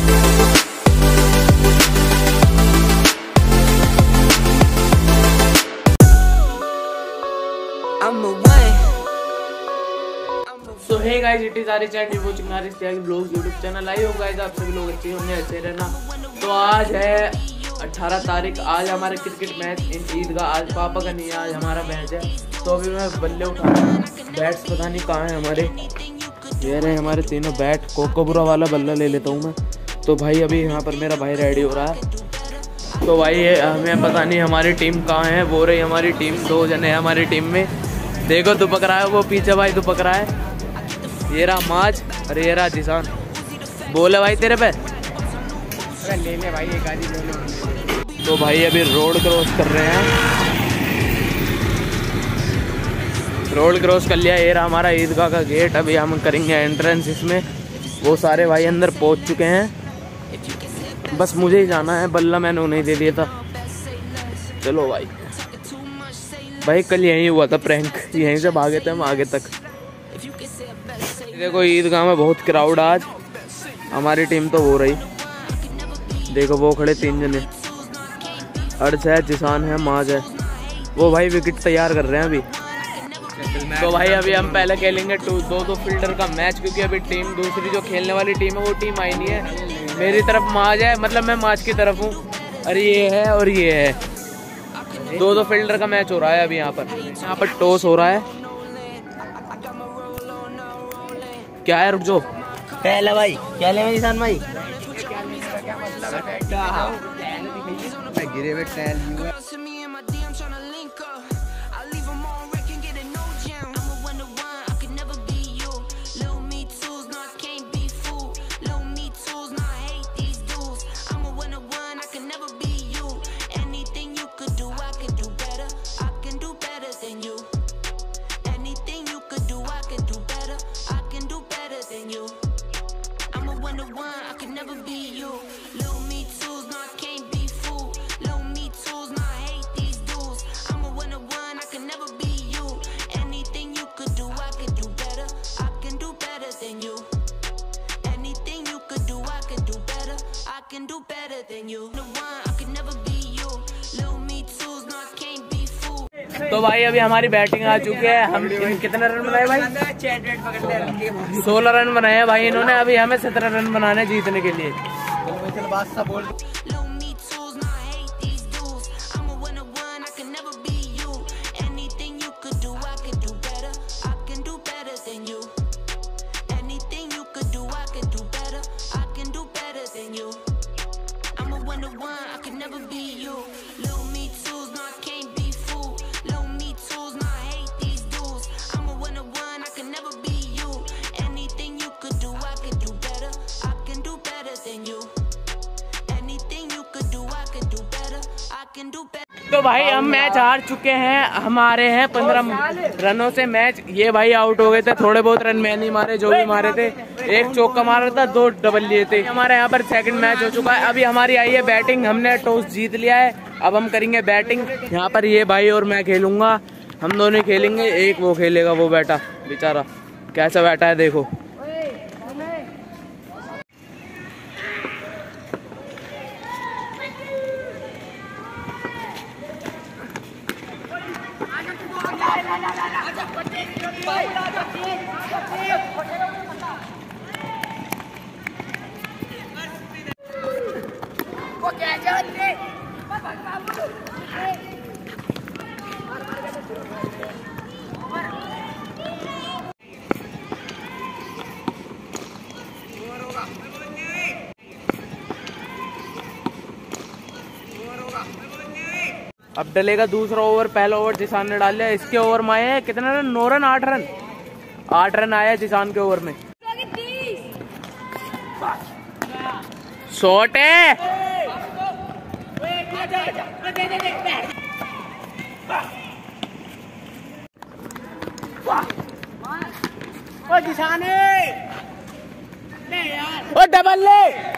So hey guys, it is our channel watching Aris Tyagi blogs YouTube channel. I hope guys आप सभी लोग अच्छे होंगे, अच्छे रहना। तो आज है 18 तारीख, आज हमारे क्रिकेट मैच इन ईद का। आज पापा का नहीं है, आज हमारा मैच है। तो अभी मैं बल्ले उठा रहा हूँ, बैट्स पता नहीं कहाँ है हमारे। ये रहे हमारे तीनों बैट। कोकोबुरा वाला बल्ला ले लेता हूँ मैं। तो भाई अभी यहाँ पर मेरा भाई रेडी हो रहा है। तो भाई हमें पता नहीं हमारी टीम कहाँ है। वो रही हमारी टीम, 2 जने हैं हमारी टीम में। देखो तू पकड़ा है, वो पीछे भाई तू पकड़ा है। ये रहा माज और ये रहा जिसान। बोले भाई तेरे पे ले ले भाई, एक आधी ले ले। तो भाई अभी रोड क्रॉस कर रहे हैं। रोड क्रॉस कर लिया। ये रहा हमारा ईदगाह का गेट। अभी हम करेंगे एंट्रेंस इसमें। वो सारे भाई अंदर पहुंच चुके हैं, बस मुझे ही जाना है। बल्ला मैंने उन्हें दे दिया था। चलो भाई। भाई कल यहीं हुआ था प्रैंक, यहीं से भागे थे हम आगे तक। देखो ईदगाह में बहुत क्राउड आज। हमारी टीम तो हो रही। देखो वो खड़े 3 जने, अर्श है, जिसान है, माज है। वो भाई विकेट तैयार कर रहे हैं अभी। तो भाई अभी हम पहले खेलेंगे 2-2 फील्डर का मैच, क्योंकि अभी टीम दूसरी जो खेलने वाली टीम है वो टीम आई नहीं है। मेरी तरफ माज है, मतलब मैं माज की तरफ हूँ, और ये है और ये है। 2-2 फील्डर का मैच हो रहा है अभी। यहाँ पर टॉस हो रहा है। क्या है, रुक जाओ पहले भाई, क्या ले निशान भाई? गिरे हुए टहल तो भाई अभी हमारी बैटिंग आ चुकी है। हम कितने रन बनाए भाई? 16 रन बनाए हैं भाई इन्होंने। अभी हमें 17 रन बनाने जीतने के लिए। तो भाई हम मैच हार चुके हैं। हमारे हैं 15 रनों से मैच। ये भाई आउट हो गए थे। थोड़े बहुत रन मैं नहीं मारे, जो भी मारे थे। एक चौका मारा था, 2 डबल लिए थे। हमारे यहाँ पर सेकंड मैच हो चुका है। अभी हमारी आई है बैटिंग। हमने टॉस जीत लिया है। अब हम करेंगे बैटिंग। यहाँ पर ये भाई और मैं खेलूंगा। हम दोनों खेलेंगे। एक वो खेलेगा, वो बैठा बेचारा कैसा बैठा है देखो। अब डलेगा दूसरा ओवर। पहला ओवर जिसान ने डाल लिया। इसके ओवर में आए हैं कितने रन? 9 run, 8 run. 8 रन आया जिसान के ओवर में। शॉट है। ओ जिसान ओ डबल ले।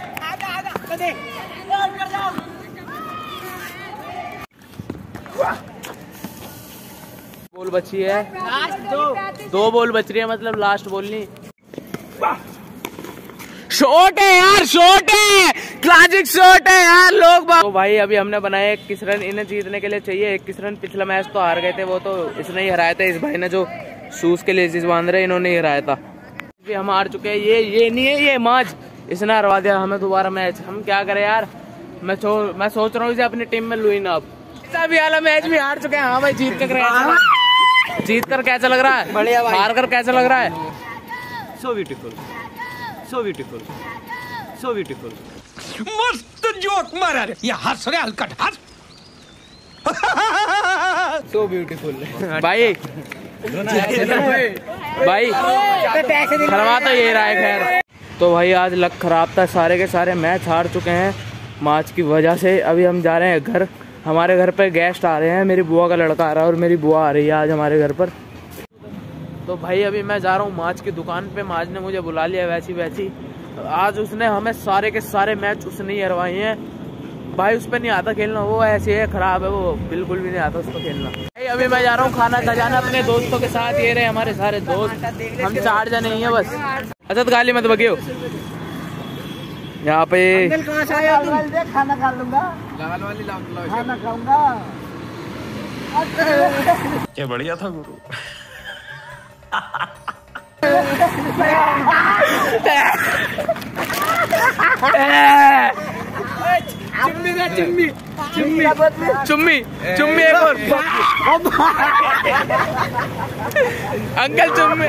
बॉल बची है, लास्ट 2 बॉल बच रही है, मतलब लास्ट बॉल नहीं। शॉट है यार, शॉट है, क्लासिक शॉट है यार लोग। तो भाई अभी हमने बनाया 21 रन, इन्हें जीतने के लिए चाहिए 21 रन। पिछला मैच तो हार गए थे, वो तो इसने ही हराया था। इस भाई ने जो शूज के लेसिस बांध रहे इन्होंने ही हराया था। हम हार चुके हैं, ये नहीं है, ये मैच इसने हरवा दिया हमें दोबारा मैच। हम क्या करें यार, मैं सोच रहा हूँ इसे अपनी टीम में लूँ ना। अब भी वाला मैच भी हार चुके हैं। हाँ भाई, जीत कर कैसा लग रहा है? बढ़िया भाई। हार कर कैसा लग रहा है? So beautiful, so beautiful, so beautiful. मस्त जोक मारा रे, ये हंस रे हलकट हंस। सो ब्यूटीफुल भाई भाई खरवा तो ये रहा है। खैर तो भाई आज लक खराब था, सारे के सारे मैच हार चुके हैं मैच की वजह से। अभी हम जा रहे हैं घर, हमारे घर पे गेस्ट आ रहे हैं। मेरी बुआ का लड़का आ रहा है और मेरी बुआ आ रही है आज हमारे घर पर। तो भाई अभी मैं जा रहा हूँ माज की दुकान पे। माज ने मुझे बुला लिया वैसी। आज उसने हमें सारे के सारे मैच उसने ही हरवाए हैं भाई। उस पर नहीं आता खेलना, वो ऐसे है, खराब है, वो बिल्कुल भी नहीं आता उसको खेलना। भाई अभी मैं जा रहा हूँ खाना खजाना अपने दोस्तों के साथ। ये रहे हमारे सारे दोस्त, हम 4 जने ही हैं बस। अच्छा तो गाली मत बगियो यहाँ पे। खाना खा लूंगा, खाना खाऊंगा। ये बढ़िया था गुरु। चुम्मी एक और अंकल चुम्मी।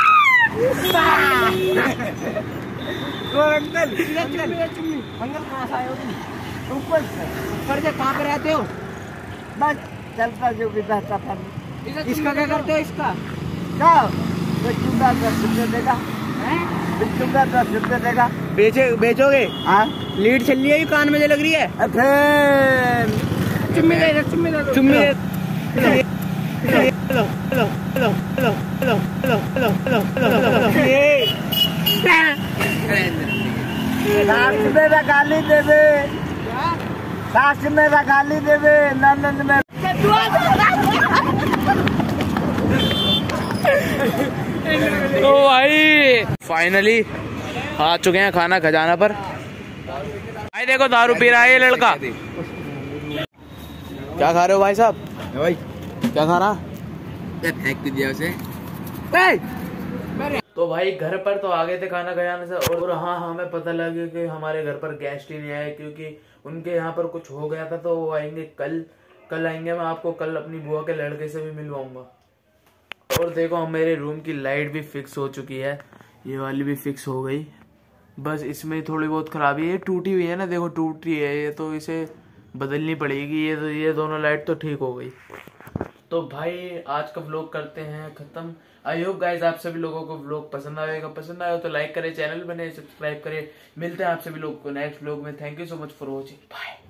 अंकल कहाँ से आए हो तुम? ऊपर से कहाँ पे रहते हो? बस चलता जो भी बहता था। इसका क्या करते हो? इसका क्या बेचूंगा, 10 रुपये देगा। बेचूंगा 10 रुपये देगा। बेचोगे? हाँ। लीड चल रही है, कान में लग रही है। चुम्मी दे दो, चुम्मी दे दो, चुम्मी। Hello hello hello hello hello hello hello hello hello. सास मेरा गाली देवे, सास मेरा गाली देवे, नंदन में। तो भाई फाइनली आ चुके हैं खाना खजाना पर। भाई देखो दारू पी रहा है ये लड़का। क्या खा रहे हो भाई साहब? भाई क्या खाना? फेंक दिया उसे। तो भाई घर पर तो आ गए थे खाना खजाने से। और हाँ हमें पता लगा कि हमारे घर पर गेस्ट ही नहीं आए, क्योंकि उनके यहाँ पर कुछ हो गया था। तो वो आएंगे कल आएंगे। मैं आपको कल अपनी बुआ के लड़के से भी मिलवाऊंगा। और देखो मेरे रूम की लाइट भी फिक्स हो चुकी है, ये वाली भी फिक्स हो गई। बस इसमें थोड़ी बहुत खराबी है, ये टूटी हुई है ना, देखो टूटी है ये, तो इसे बदलनी पड़ेगी। ये दोनों लाइट तो ठीक हो गई। तो भाई आज का व्लॉग करते हैं खत्म। आई होप गाइज आप सभी लोगों को व्लॉग पसंद आएगा। पसंद आया तो लाइक करें, चैनल बने सब्सक्राइब करें। मिलते हैं आप सभी लोगों को नेक्स्ट व्लॉग में। Thank you so much for watching, bye.